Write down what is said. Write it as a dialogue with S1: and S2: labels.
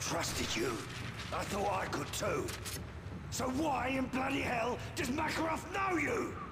S1: trusted you. I thought I could too. So why in bloody hell does Makarov know you?